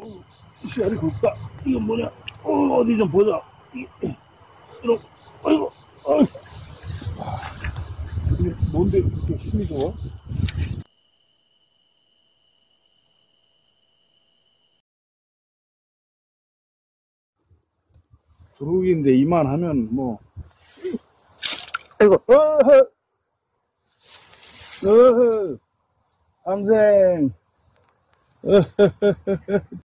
씨알이 굵다. 이건 뭐냐? 어디 좀 보자. 이런, 아이고, 아이고. 이게 뭔데 이렇게 힘이 좋아? 두루기인데 이만하면 뭐. 아이고, 어허, 어허, 항생.